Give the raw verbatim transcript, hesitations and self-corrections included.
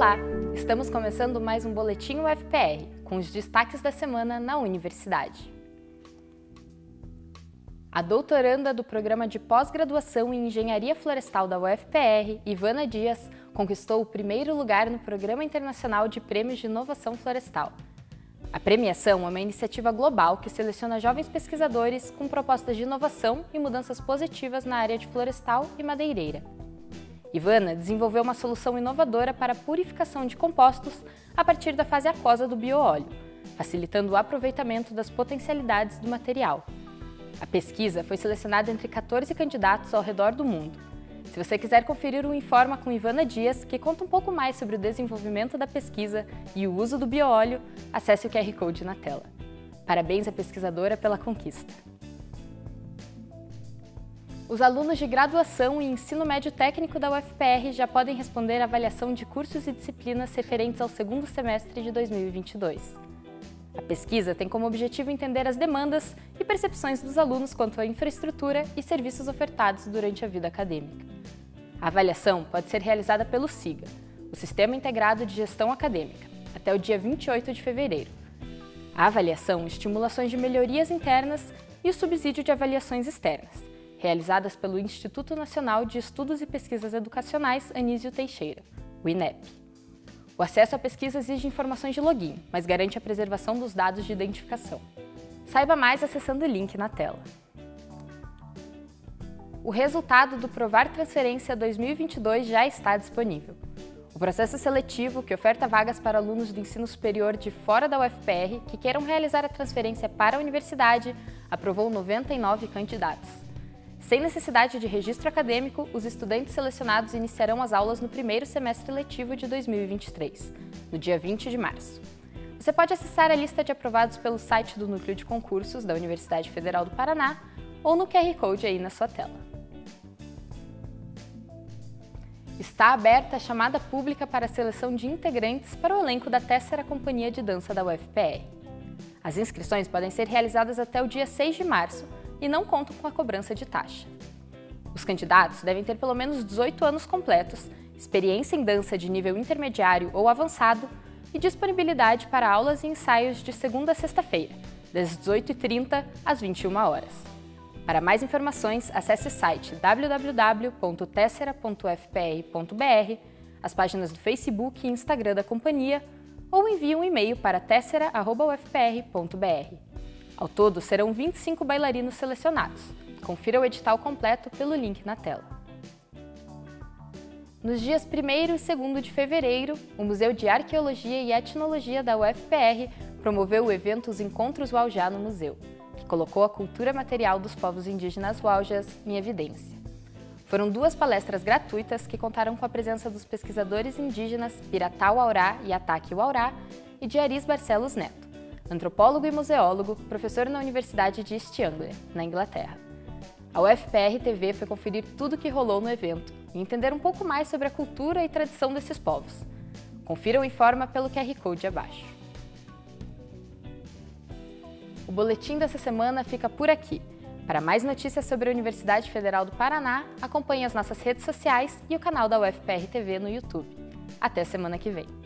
Olá! Estamos começando mais um Boletim U F P R, com os destaques da semana na universidade. A doutoranda do Programa de Pós-Graduação em Engenharia Florestal da U F P R, Ivana Dias, conquistou o primeiro lugar no Programa Internacional de Prêmios de Inovação Florestal. A premiação é uma iniciativa global que seleciona jovens pesquisadores com propostas de inovação e mudanças positivas na área de florestal e madeireira. Ivana desenvolveu uma solução inovadora para a purificação de compostos a partir da fase aquosa do bioóleo, facilitando o aproveitamento das potencialidades do material. A pesquisa foi selecionada entre quatorze candidatos ao redor do mundo. Se você quiser conferir o Informa com Ivana Dias, que conta um pouco mais sobre o desenvolvimento da pesquisa e o uso do bioóleo, acesse o Q R Code na tela. Parabéns à pesquisadora pela conquista! Os alunos de graduação e ensino médio técnico da U F P R já podem responder à avaliação de cursos e disciplinas referentes ao segundo semestre de dois mil e vinte e dois. A pesquisa tem como objetivo entender as demandas e percepções dos alunos quanto à infraestrutura e serviços ofertados durante a vida acadêmica. A avaliação pode ser realizada pelo SIGA, o Sistema Integrado de Gestão Acadêmica, até o dia vinte e oito de fevereiro. A avaliação estimula ações de melhorias internas e o subsídio de avaliações externas, realizadas pelo Instituto Nacional de Estudos e Pesquisas Educacionais Anísio Teixeira, o INEP. O acesso à pesquisa exige informações de login, mas garante a preservação dos dados de identificação. Saiba mais acessando o link na tela. O resultado do Provar Transferência dois mil e vinte e dois já está disponível. O processo seletivo, que oferta vagas para alunos do ensino superior de fora da U F P R que queiram realizar a transferência para a universidade, aprovou noventa e nove candidatos. Sem necessidade de registro acadêmico, os estudantes selecionados iniciarão as aulas no primeiro semestre letivo de dois mil e vinte e três, no dia vinte de março. Você pode acessar a lista de aprovados pelo site do Núcleo de Concursos da Universidade Federal do Paraná ou no Q R Code aí na sua tela. Está aberta a chamada pública para a seleção de integrantes para o elenco da terceira Companhia de Dança da U F P R. As inscrições podem ser realizadas até o dia seis de março, e não contam com a cobrança de taxa. Os candidatos devem ter pelo menos dezoito anos completos, experiência em dança de nível intermediário ou avançado e disponibilidade para aulas e ensaios de segunda a sexta-feira, das dezoito e trinta às vinte e uma horas. Para mais informações, acesse o site w w w ponto tessera ponto u f p r ponto b r, as páginas do Facebook e Instagram da companhia ou envie um e-mail para tessera arroba u f p r ponto b r. Ao todo, serão vinte e cinco bailarinos selecionados. Confira o edital completo pelo link na tela. Nos dias primeiro e segundo de fevereiro, o Museu de Arqueologia e Etnologia da U F P R promoveu o evento Os Encontros Uaujá no Museu, que colocou a cultura material dos povos indígenas Uaujas em evidência. Foram duas palestras gratuitas que contaram com a presença dos pesquisadores indígenas Piratá Uaurá e Ataque Uaurá e de Aris Barcelos Neto, antropólogo e museólogo, professor na Universidade de East Anglia, na Inglaterra. A U F P R T V foi conferir tudo o que rolou no evento e entender um pouco mais sobre a cultura e tradição desses povos. Confira o Informa pelo Q R Code abaixo. O boletim dessa semana fica por aqui. Para mais notícias sobre a Universidade Federal do Paraná, acompanhe as nossas redes sociais e o canal da U F P R T V no YouTube. Até semana que vem!